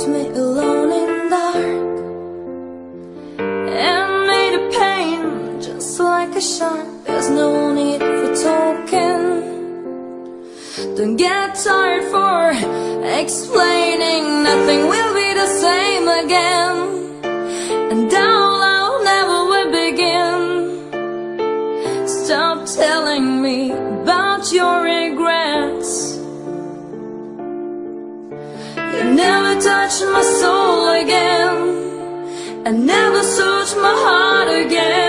me alone in dark and made a pain just like a shark. There's no need for talking. Don't get tired for explaining. Nothing will be the same again, and all I'll never will begin. Stop telling me about your regrets. You never touched my soul again, and never searched my heart again.